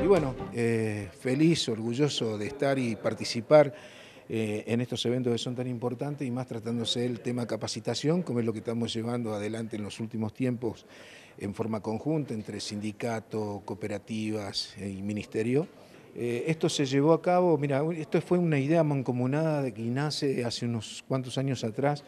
Y bueno, feliz, orgulloso de estar y participar en estos eventos que son tan importantes y más tratándose del tema capacitación, como es lo que estamos llevando adelante en los últimos tiempos en forma conjunta entre sindicato, cooperativas y ministerio. Esto se llevó a cabo, mira, esto fue una idea mancomunada de que nace hace unos cuantos años atrás,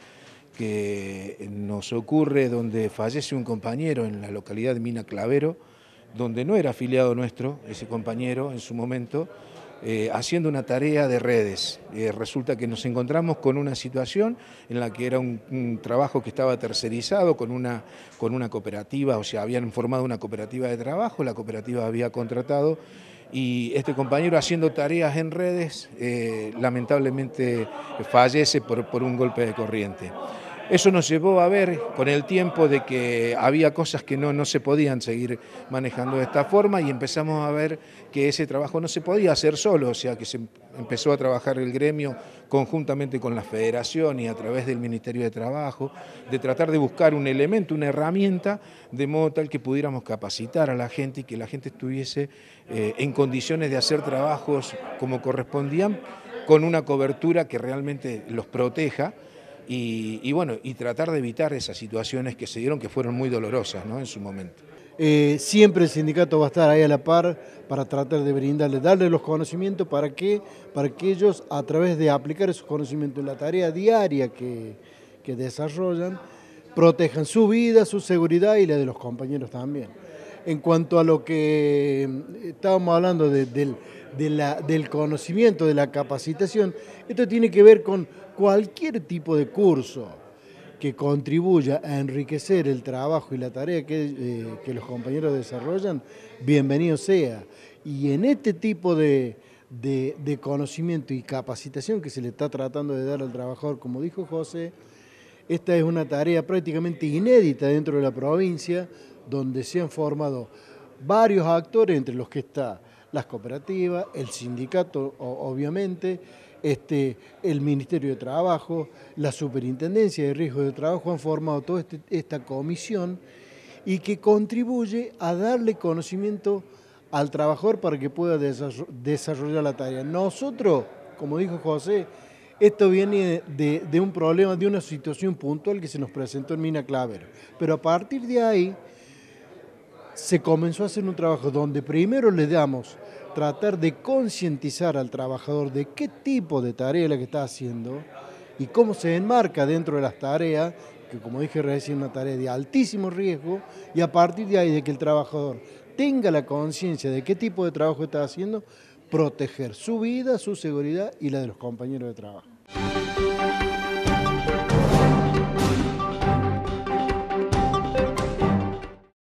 que nos ocurre donde fallece un compañero en la localidad de Mina Clavero, donde no era afiliado nuestro, ese compañero en su momento, haciendo una tarea de redes. Resulta que nos encontramos con una situación en la que era un trabajo que estaba tercerizado con una cooperativa, o sea, habían formado una cooperativa de trabajo, la cooperativa había contratado y este compañero haciendo tareas en redes lamentablemente fallece por un golpe de corriente. Eso nos llevó a ver con el tiempo de que había cosas que no se podían seguir manejando de esta forma y empezamos a ver que ese trabajo no se podía hacer solo, o sea que se empezó a trabajar el gremio conjuntamente con la federación y a través del Ministerio de Trabajo, de tratar de buscar un elemento, una herramienta, de modo tal que pudiéramos capacitar a la gente y que la gente estuviese en condiciones de hacer trabajos como correspondían, con una cobertura que realmente los proteja. Bueno, y tratar de evitar esas situaciones que se dieron que fueron muy dolorosas, ¿no?, en su momento. Siempre el sindicato va a estar ahí a la par para tratar de darle los conocimientos para que ellos, a través de aplicar esos conocimientos en la tarea diaria que desarrollan, protejan su vida, su seguridad y la de los compañeros también. En cuanto a lo que estábamos hablando del conocimiento, de la capacitación, esto tiene que ver con cualquier tipo de curso que contribuya a enriquecer el trabajo y la tarea que los compañeros desarrollan, bienvenido sea. Y en este tipo de conocimiento y capacitación que se le está tratando de dar al trabajador, como dijo José, esta es una tarea prácticamente inédita dentro de la provincia, donde se han formado varios actores, entre los que está las cooperativas, el sindicato, obviamente, el Ministerio de Trabajo, la Superintendencia de Riesgos de Trabajo han formado toda esta comisión y que contribuye a darle conocimiento al trabajador para que pueda desarrollar la tarea. Nosotros, como dijo José, esto viene de un problema, de una situación puntual que se nos presentó en Mina Clavero, pero a partir de ahí se comenzó a hacer un trabajo donde primero le damos tratar de concientizar al trabajador de qué tipo de tarea es la que está haciendo y cómo se enmarca dentro de las tareas, que como dije recién, una tarea de altísimo riesgo, y a partir de ahí de que el trabajador tenga la conciencia de qué tipo de trabajo está haciendo, proteger su vida, su seguridad y la de los compañeros de trabajo.